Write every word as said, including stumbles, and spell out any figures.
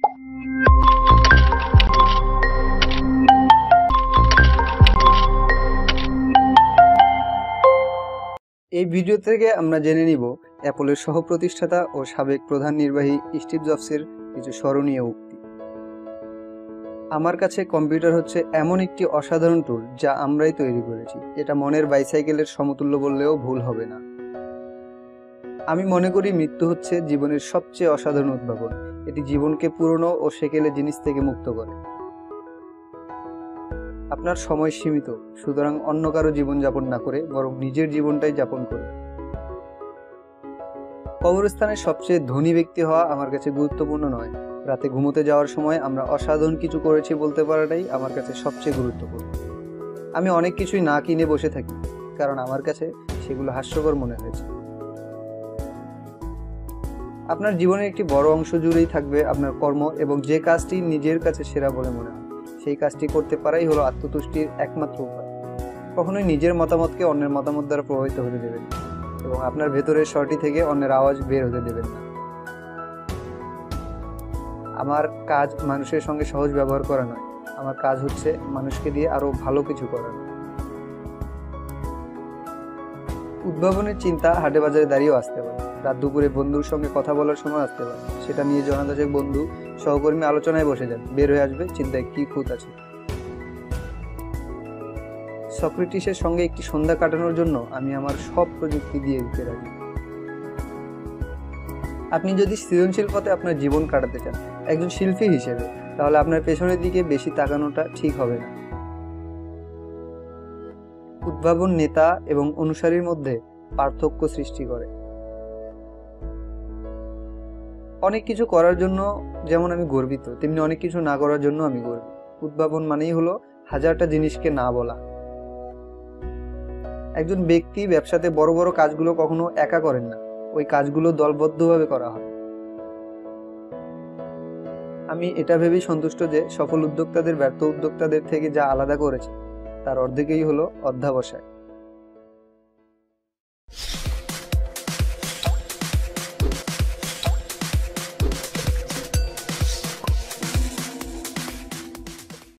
এই ভিডিও থেকে আমরা জেনে নিব অ্যাপলের সহ-প্রতিষ্ঠাতা ও সাবেক প্রধান নির্বাহী স্টিভ জবসের কিছু স্মরণীয় উক্তি। আমার কাছে কম্পিউটার হচ্ছে এমন একটি অসাধারণ টুল যা আমরাই তৈরি করেছি। এটা মনের বাইসাইকেলের সমতুল্য বললেও ভুল হবে না। আমি মনে করি মৃত্যু হচ্ছে জীবনের সবচেয়ে অসাধারণ উদ্ভাবন। এটি জীবনকে পুরনো ও সেকেলে জিনিস থেকে মুক্ত করে। আপনার সময় সীমিত, সুতরাং অন্য কারো জীবন যাপন না করে বরং নিজের জীবনটাই যাপন করুন। কবরস্থানের সবচেয়ে ধনী ব্যক্তি হওয়া আমার কাছে গুরুত্বপূর্ণ নয়, রাতে ঘুমোতে যাওয়ার সময় আমরা অসাধারণ কিছু করেছি বলতে পারাটাই আমার কাছে সবচেয়ে গুরুত্বপূর্ণ। আমি অনেক কিছুই না কিনে বসে থাকি, কারণ আমার কাছে সেগুলো হাস্যকর মনে হয়েছে। আপনার জীবনের একটি বড় অংশ জুড়েই থাকবে আপনার কর্ম, এবং যে কাজটি নিজের কাছে সেরা বলে মনে হয় সেই কাজটি করতে পারাই হলো আত্মতুষ্টির একমাত্র উপায়। কখনোই নিজের মতামতকে অন্যের মতামত দ্বারা প্রভাবিত হতে দেবেন না, এবং আপনার ভেতরের স্বরটি থেকে অন্যের আওয়াজ বের হতে দেবেন না। আমার কাজ মানুষের সঙ্গে সহজ ব্যবহার করা নয়, আমার কাজ হচ্ছে মানুষকে দিয়ে আরো ভালো কিছু করানো। উদ্ভাবনের চিন্তা হাটে বাজারে দাঁড়িয়েও আসতে পারে, রাত দুপুরে বন্ধুর সঙ্গে কথা বলার সময় আসতে পারে। সেটা নিয়ে জনাদাসের বন্ধু সহকর্মী আলোচনায় বসে যান, বের হয়ে আসবে চিন্তায় কি খুঁত আছে। সক্রেটিসের সঙ্গে একটি সন্ধ্যা কাটানোর জন্য আমি আমার সব প্রযুক্তি দিয়ে দিতে রাজি। আপনি যদি সৃজনশীল পথে আপনার জীবন কাটাতে চান একজন শিল্পী হিসেবে, তাহলে আপনার পেছনের দিকে বেশি তাকানোটা ঠিক হবে না। উদ্ভাবন নেতা এবং অনুসারীর মধ্যে পার্থক্য সৃষ্টি করে। অনেক কিছু করার জন্য যেমন আমি গর্বিত, তেমনি অনেক কিছু না করার জন্য আমি গর্বিত। উদ্ভাবন মানেই হলো হাজারটা জিনিসকে না বলা। একজন ব্যক্তি ব্যবসাতে বড় বড় কাজগুলো কখনো একা করেন না, ওই কাজগুলো দলবদ্ধভাবে করা হয়। আমি এটা ভেবেই সন্তুষ্ট যে সফল উদ্যোক্তাদের ব্যর্থ উদ্যোক্তাদের থেকে যা আলাদা করেছে তার অর্ধেকই হলো অধ্যবসায়।